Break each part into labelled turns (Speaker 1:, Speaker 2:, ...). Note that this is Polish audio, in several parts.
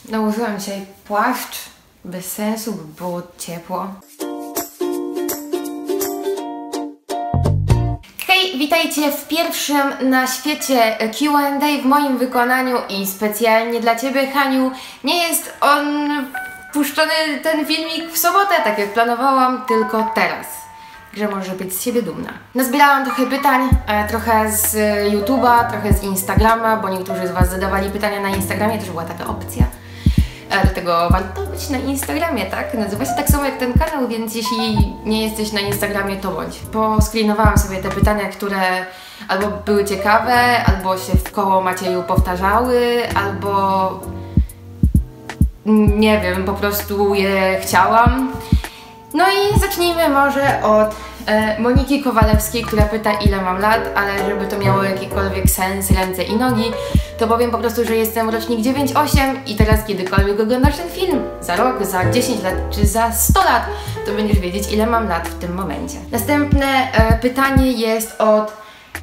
Speaker 1: Nałożyłam dzisiaj płaszcz bez sensu, by było ciepło. Hej, witajcie w pierwszym na świecie Q&A w moim wykonaniu i specjalnie dla Ciebie, Haniu. Nie jest on puszczony, ten filmik, w sobotę, tak jak planowałam, tylko teraz. Że może być z siebie dumna. Nazbierałam trochę pytań, trochę z YouTube'a, trochę z Instagrama, bo niektórzy z Was zadawali pytania na Instagramie, też była taka opcja. Dlatego warto być na Instagramie, tak? Nazywa się tak samo jak ten kanał, więc jeśli nie jesteś na Instagramie, to bądź. Poscreenowałam sobie te pytania, które albo były ciekawe, albo się w koło Macieju powtarzały, albo nie wiem, po prostu je chciałam. No i zacznijmy może od Moniki Kowalewskiej, która pyta, ile mam lat, ale żeby to miało jakikolwiek sens, ręce i nogi, to powiem po prostu, że jestem rocznik 9-8 i teraz kiedykolwiek oglądasz ten film, za rok, za 10 lat czy za 100 lat, to będziesz wiedzieć, ile mam lat w tym momencie. Następne pytanie jest od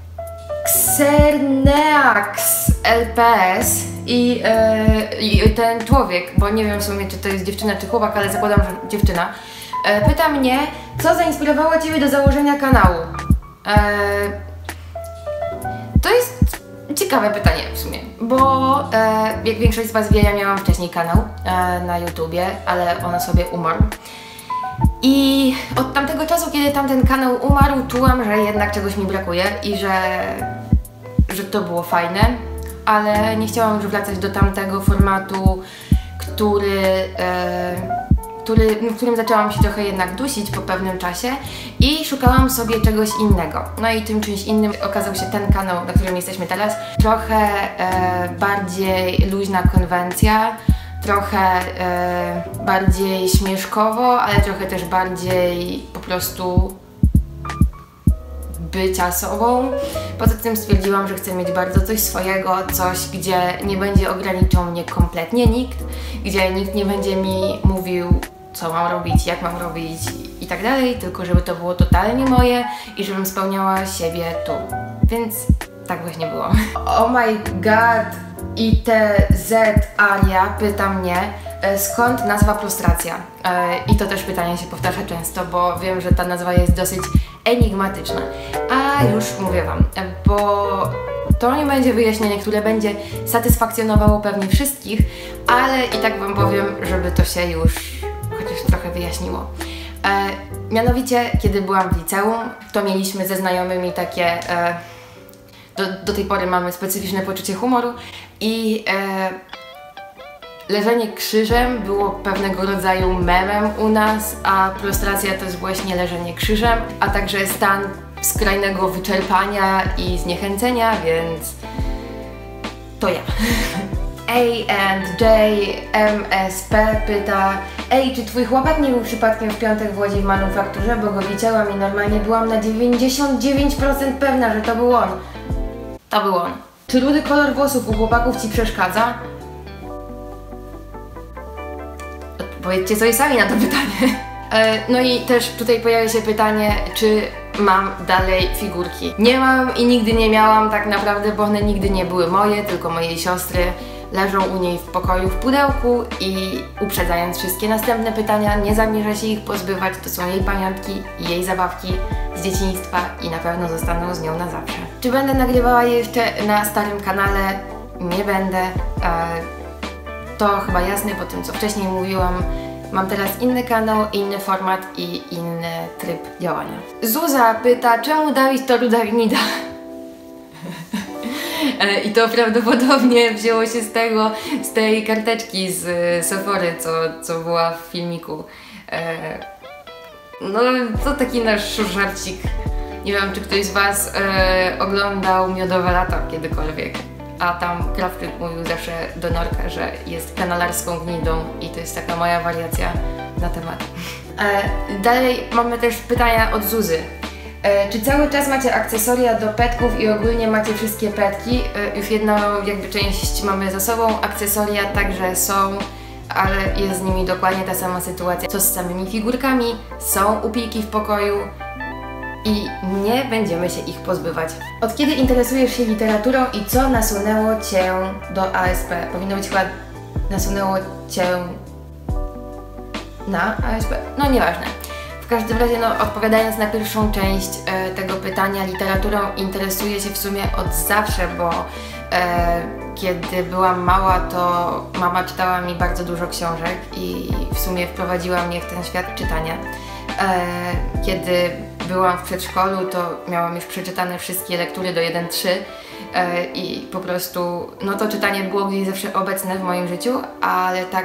Speaker 1: Xerneax LPS i ten człowiek, bo nie wiem w sumie, czy to jest dziewczyna czy chłopak, ale zakładam, że dziewczyna, pyta mnie, co zainspirowało Ciebie do założenia kanału? To jest ciekawe pytanie w sumie, bo jak większość z Was wie, ja miałam wcześniej kanał na YouTubie, ale on sobie umarł. I od tamtego czasu, kiedy tamten kanał umarł, czułam, że jednak czegoś mi brakuje i że to było fajne, ale nie chciałam już wracać do tamtego formatu, w którym zaczęłam się trochę jednak dusić po pewnym czasie i szukałam sobie czegoś innego. No i tym czymś innym okazał się ten kanał, na którym jesteśmy teraz. Trochę bardziej luźna konwencja, trochę bardziej śmieszkowo, ale trochę też bardziej po prostu bycia sobą. Poza tym stwierdziłam, że chcę mieć bardzo coś swojego, coś, gdzie nie będzie ograniczał mnie kompletnie nikt, gdzie nikt nie będzie mi mówił, co mam robić, jak mam robić i tak dalej, tylko żeby to było totalnie moje i żebym spełniała siebie tu. Więc tak właśnie było. Oh my god, ITZ Aria pyta mnie, skąd nazwa Prostracja? I to też pytanie się powtarza często, bo wiem, że ta nazwa jest dosyć enigmatyczna. A już mówię Wam, bo to nie będzie wyjaśnienie, które będzie satysfakcjonowało pewnie wszystkich, ale i tak Wam powiem, żeby to się już chociaż trochę wyjaśniło. Mianowicie, kiedy byłam w liceum, to mieliśmy ze znajomymi takie... Do tej pory mamy specyficzne poczucie humoru i leżenie krzyżem było pewnego rodzaju memem u nas, a prostracja to jest właśnie leżenie krzyżem, a także stan skrajnego wyczerpania i zniechęcenia, więc to ja. A&J-MSP pyta, ej, czy twój chłopak nie był przypadkiem w piątek w Łodzi w manufakturze, bo go widziałam i normalnie byłam na 99% pewna, że to był on. To był on. Czy rudy kolor włosów u chłopaków Ci przeszkadza? Odpowiedzcie sobie sami na to pytanie. No i też tutaj pojawia się pytanie, czy mam dalej figurki. Nie mam i nigdy nie miałam tak naprawdę, bo one nigdy nie były moje, tylko mojej siostry. Leżą u niej w pokoju w pudełku i uprzedzając wszystkie następne pytania, nie zamierza się ich pozbywać, to są jej pamiątki i jej zabawki z dzieciństwa i na pewno zostaną z nią na zawsze. Czy będę nagrywała je jeszcze na starym kanale? Nie będę. To chyba jasne po tym, co wcześniej mówiłam. Mam teraz inny kanał, inny format i inny tryb działania. Zuza pyta, czemu Dawid to ruda gnida? I to prawdopodobnie wzięło się z tej karteczki z Sephory, co była w filmiku. No, to taki nasz żarcik. Nie wiem, czy ktoś z Was oglądał Miodowe Lata kiedykolwiek. A tam Krawczyk mówił zawsze do Norka, że jest kanalarską gnidą i to jest taka moja wariacja na temat. Dalej mamy też pytania od Zuzy. Czy cały czas macie akcesoria do petków i ogólnie macie wszystkie petki? Już jedną jakby część mamy za sobą, akcesoria także są, ale jest z nimi dokładnie ta sama sytuacja co z samymi figurkami, są upiki w pokoju i nie będziemy się ich pozbywać. Od kiedy interesujesz się literaturą i co nasunęło Cię do ASP? Powinno być chyba nasunęło Cię na ASP? No nieważne. W każdym razie, no, odpowiadając na pierwszą część tego pytania, literaturą interesuję się w sumie od zawsze, bo kiedy byłam mała, to mama czytała mi bardzo dużo książek i w sumie wprowadziła mnie w ten świat czytania. Kiedy byłam w przedszkolu, to miałam już przeczytane wszystkie lektury do 1-3 i po prostu, no to czytanie było gdzieś zawsze obecne w moim życiu, ale tak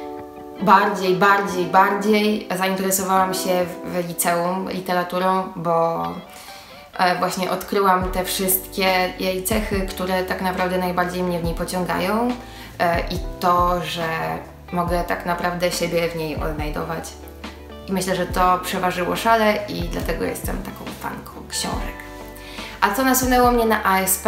Speaker 1: bardziej zainteresowałam się w liceum literaturą, bo właśnie odkryłam te wszystkie jej cechy, które tak naprawdę najbardziej mnie w niej pociągają i to, że mogę tak naprawdę siebie w niej odnajdować. I myślę, że to przeważyło szale i dlatego jestem taką fanką książek. A co nasunęło mnie na ASP?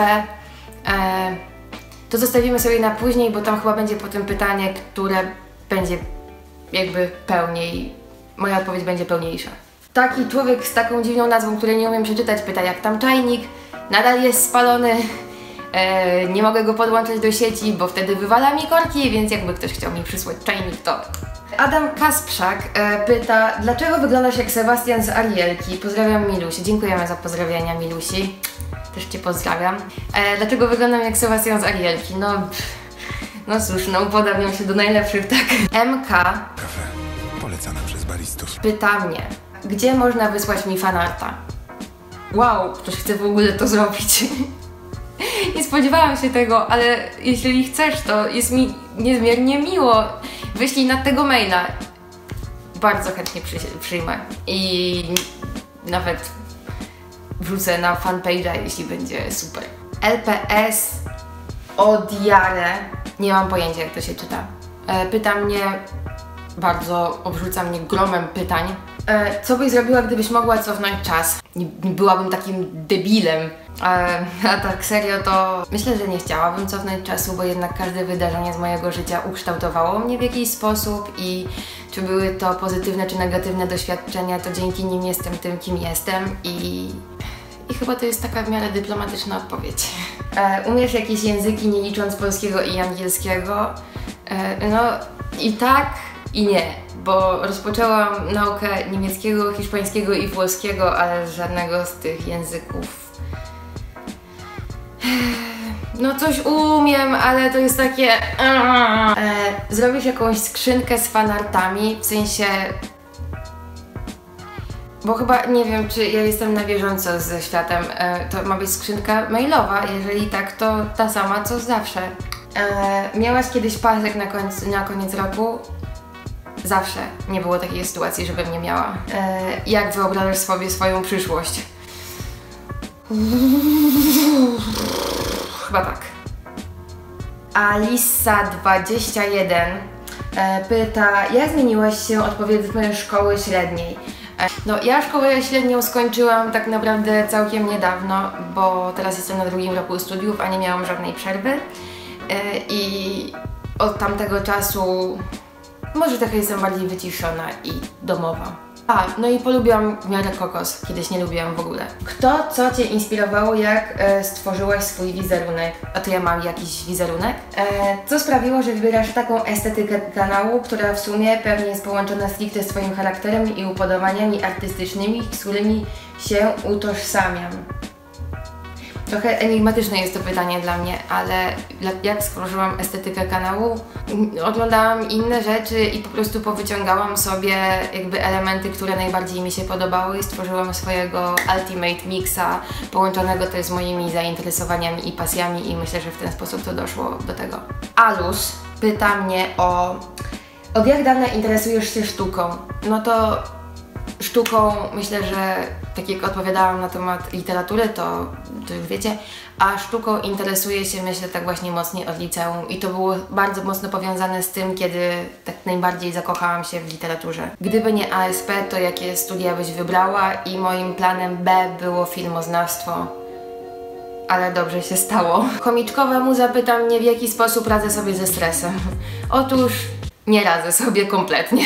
Speaker 1: To zostawimy sobie na później, bo tam chyba będzie potem pytanie, które będzie jakby pełniej, moja odpowiedź będzie pełniejsza. Taki człowiek z taką dziwną nazwą, której nie umiem przeczytać, pyta jak tam czajnik, nadal jest spalony, nie mogę go podłączyć do sieci, bo wtedy wywala mi korki, więc jakby ktoś chciał mi przysłać czajnik, to... Adam Kasprzak pyta, dlaczego wyglądasz jak Sebastian z Arielki? Pozdrawiam Milusi. Dziękujemy za pozdrowienia, Milusi. Też Cię pozdrawiam. Dlaczego wyglądam jak Sebastian z Arielki? No cóż, no upodabniam się do najlepszych, tak. MK
Speaker 2: Kafe polecane przez baristów.
Speaker 1: pyta mnie, gdzie można wysłać mi fanarta? Wow, ktoś chce w ogóle to zrobić. Nie spodziewałam się tego, ale jeśli chcesz, to jest mi niezmiernie miło. Wyślij na tego maila. Bardzo chętnie przyjmę. I nawet wrzucę na fanpage'a, jeśli będzie super. LPS Odiare. Nie mam pojęcia, jak to się czyta. Pyta mnie, bardzo obrzuca mnie gromem pytań. Co byś zrobiła, gdybyś mogła cofnąć czas? Nie byłabym takim debilem. A tak serio to myślę, że nie chciałabym cofnąć czasu, bo jednak każde wydarzenie z mojego życia ukształtowało mnie w jakiś sposób i czy były to pozytywne czy negatywne doświadczenia, to dzięki nim jestem tym, kim jestem i chyba to jest taka w miarę dyplomatyczna odpowiedź. Umiesz jakieś języki, nie licząc polskiego i angielskiego? No i tak, i nie, bo rozpoczęłam naukę niemieckiego, hiszpańskiego i włoskiego, ale żadnego z tych języków. No coś umiem, ale to jest takie... Zrobisz jakąś skrzynkę z fanartami, w sensie... Bo chyba nie wiem, czy ja jestem na bieżąco ze światem. To ma być skrzynka mailowa, jeżeli tak, to ta sama co zawsze. Miałaś kiedyś pasek na koniec roku? Zawsze nie było takiej sytuacji, żebym nie miała. Jak wyobrażasz sobie swoją przyszłość? Chyba tak. Alisa21 pyta, jak zmieniłaś się od powiedzmy szkoły średniej? No ja szkołę średnią skończyłam tak naprawdę całkiem niedawno, bo teraz jestem na 2. roku studiów, a nie miałam żadnej przerwy i od tamtego czasu może trochę jestem bardziej wyciszona i domowa. No i polubiłam w miarę kokos, kiedyś nie lubiłam w ogóle. Co Cię inspirowało, jak stworzyłaś swój wizerunek? A to ja mam jakiś wizerunek? Co sprawiło, że wybierasz taką estetykę kanału, która w sumie pewnie jest połączona stricte z Twoim charakterem i upodobaniami artystycznymi, z którymi się utożsamiam? Trochę enigmatyczne jest to pytanie dla mnie, ale jak stworzyłam estetykę kanału? Oglądałam inne rzeczy i po prostu powyciągałam sobie jakby elementy, które najbardziej mi się podobały i stworzyłam swojego ultimate mixa, połączonego też z moimi zainteresowaniami i pasjami i myślę, że w ten sposób to doszło do tego. Alus pyta mnie od jak dawna interesujesz się sztuką? No to sztuką myślę, że tak jak odpowiadałam na temat literatury, to już wiecie, a sztuką interesuję się myślę tak właśnie mocniej od liceum i to było bardzo mocno powiązane z tym, kiedy tak najbardziej zakochałam się w literaturze. Gdyby nie ASP, to jakie studia byś wybrała? I moim planem B było filmoznawstwo. Ale dobrze się stało. Komiczkowa muza pyta mnie, w jaki sposób radzę sobie ze stresem. Otóż nie radzę sobie kompletnie.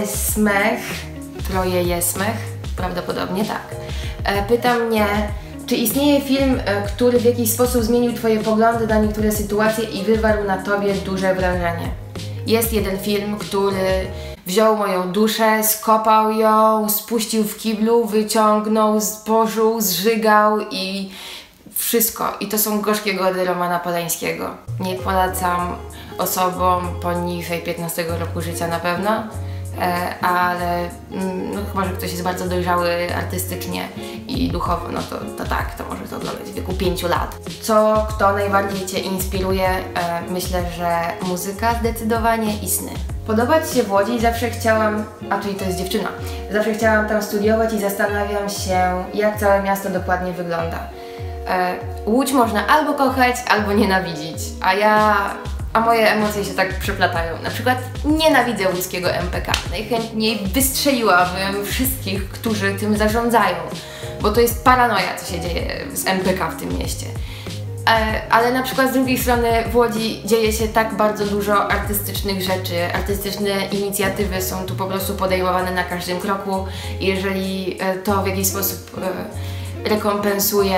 Speaker 1: Troje Jesmech, prawdopodobnie tak. Pyta mnie, Czy istnieje film, który w jakiś sposób zmienił Twoje poglądy na niektóre sytuacje i wywarł na Tobie duże wrażenie? Jest jeden film, który wziął moją duszę, skopał ją, spuścił w kiblu, wyciągnął, zbożył, zżygał i wszystko. I to są Gorzkie Gody Romana Polańskiego. Nie polecam osobom poniżej 15 roku życia na pewno, ale no, chyba, że ktoś jest bardzo dojrzały artystycznie i duchowo, no to tak, to może to oglądać w wieku 5 lat. Kto najbardziej Cię inspiruje? Myślę, że muzyka zdecydowanie i sny. Podoba Ci się w Łodzi? Zawsze chciałam, czyli to jest dziewczyna, zawsze chciałam tam studiować i zastanawiam się, jak całe miasto dokładnie wygląda. Łódź można albo kochać, albo nienawidzić, a moje emocje się tak przeplatają. Na przykład nienawidzę łódzkiego MPK. Najchętniej wystrzeliłabym wszystkich, którzy tym zarządzają, bo to jest paranoja, co się dzieje z MPK w tym mieście. Ale na przykład z drugiej strony w Łodzi dzieje się tak bardzo dużo artystycznych rzeczy, artystyczne inicjatywy są tu po prostu podejmowane na każdym kroku. Jeżeli to w jakiś sposób rekompensuje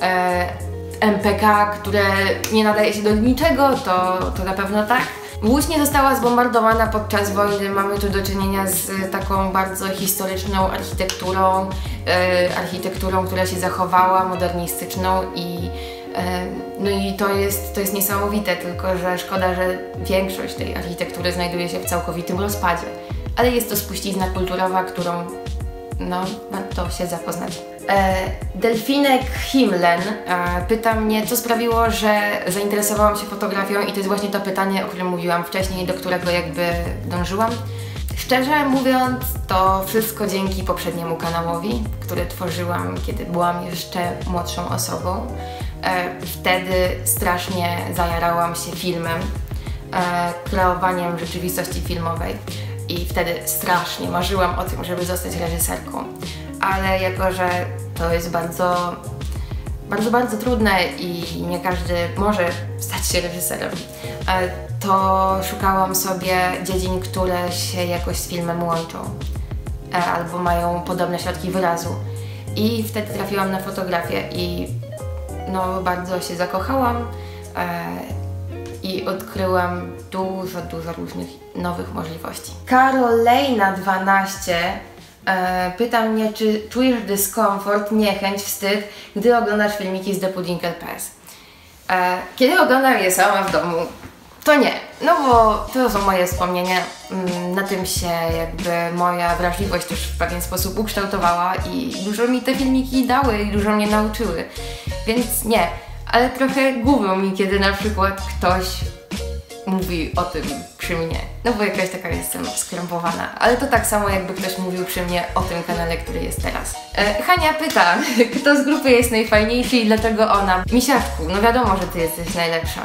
Speaker 1: MPK, które nie nadaje się do niczego, to na pewno tak. Łódź nie została zbombardowana podczas wojny, mamy tu do czynienia z taką bardzo historyczną architekturą, która się zachowała, modernistyczną no i to jest niesamowite, tylko że szkoda, że większość tej architektury znajduje się w całkowitym rozpadzie. Ale jest to spuścizna kulturowa, którą no, warto się zapoznać. Delfinek Himlen pyta mnie, co sprawiło, że zainteresowałam się fotografią i to jest właśnie to pytanie, o którym mówiłam wcześniej, do którego jakby dążyłam. Szczerze mówiąc, to wszystko dzięki poprzedniemu kanałowi, który tworzyłam, kiedy byłam jeszcze młodszą osobą. Wtedy strasznie zajarałam się filmem, kreowaniem rzeczywistości filmowej i wtedy strasznie marzyłam o tym, żeby zostać reżyserką. Ale jako, że to jest bardzo trudne i nie każdy może stać się reżyserem, to szukałam sobie dziedzin, które się jakoś z filmem łączą albo mają podobne środki wyrazu. I wtedy trafiłam na fotografię i no, bardzo się zakochałam i odkryłam dużo różnych nowych możliwości. Carolina 12 pyta mnie, czy czujesz dyskomfort, niechęć, wstyd, gdy oglądasz filmiki z The Pudding LPS. Kiedy oglądam je sama w domu, to nie, no bo to są moje wspomnienia, na tym się jakby moja wrażliwość też w pewien sposób ukształtowała i dużo mi te filmiki dały i dużo mnie nauczyły, więc nie, ale trochę gubią mi, kiedy na przykład ktoś mówi o tym przy mnie, no bo jakaś taka jestem skrępowana, ale to tak samo jakby ktoś mówił przy mnie o tym kanale, który jest teraz. Hania pyta, kto z grupy jest najfajniejszy i dlaczego ona? Misiaczku, no wiadomo, że ty jesteś najlepsza.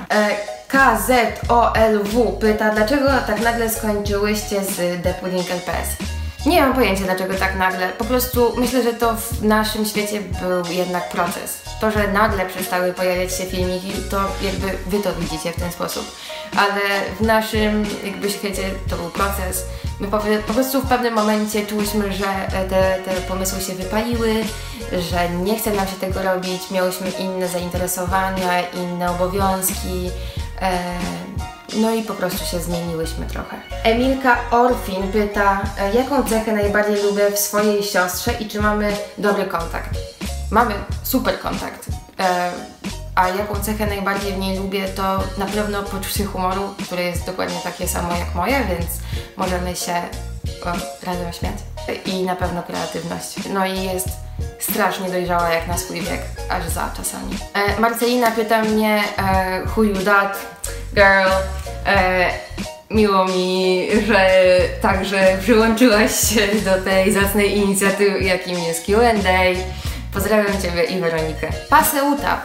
Speaker 1: KZOLW pyta, dlaczego tak nagle skończyłyście z The Pudding LPS? Nie mam pojęcia, dlaczego tak nagle. Po prostu myślę, że to w naszym świecie był jednak proces. To, że nagle przestały pojawiać się filmiki, to jakby wy to widzicie w ten sposób. Ale w naszym jakby świecie to był proces. My po prostu w pewnym momencie czułyśmy, że te pomysły się wypaliły, że nie chce nam się tego robić, miałyśmy inne zainteresowania, inne obowiązki. No i po prostu się zmieniłyśmy trochę. Emilka Orfin pyta, jaką cechę najbardziej lubię w swojej siostrze i czy mamy dobry kontakt? Mamy super kontakt. A jaką cechę najbardziej w niej lubię, to na pewno poczucie humoru, które jest dokładnie takie samo jak moje, więc możemy się razem śmiać. I na pewno kreatywność. No i jest strasznie dojrzała jak na swój wiek, aż za czasami. Marcelina pyta mnie, who you that girl? Miło mi, że także przyłączyłaś się do tej zacnej inicjatywy, jakim jest Q&A. Pozdrawiam Ciebie i Weronikę. Paseuta.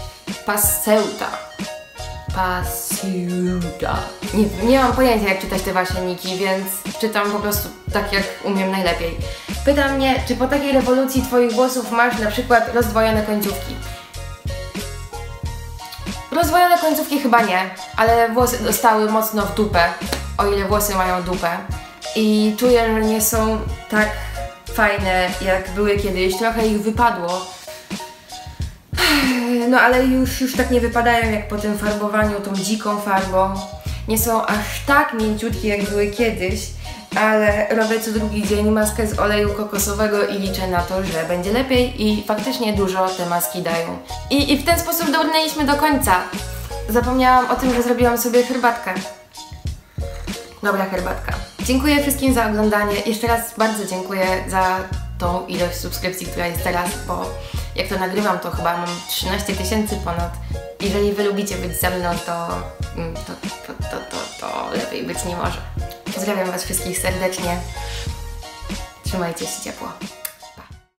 Speaker 1: Nie mam pojęcia, jak czytać te wasze niki, więc czytam po prostu tak, jak umiem najlepiej. Pyta mnie, czy po takiej rewolucji twoich włosów masz na przykład rozdwojone końcówki? Rozdwojone końcówki chyba nie, ale włosy dostały mocno w dupę, o ile włosy mają dupę. I czuję, że nie są tak fajne, jak były kiedyś. Trochę ich wypadło. No ale już tak nie wypadają jak po tym farbowaniu tą dziką farbą. Nie są aż tak mięciutkie jak były kiedyś, ale robię co drugi dzień maskę z oleju kokosowego i liczę na to, że będzie lepiej i faktycznie dużo te maski dają. I w ten sposób dobrnęliśmy do końca. Zapomniałam o tym, że zrobiłam sobie herbatkę. Dobra herbatka. Dziękuję wszystkim za oglądanie. Jeszcze raz bardzo dziękuję za tą ilość subskrypcji, która jest teraz, bo jak to nagrywam, to chyba mam 13 000 ponad. Jeżeli wy lubicie być ze mną, to lepiej być nie może. Pozdrawiam was wszystkich serdecznie. Trzymajcie się ciepło.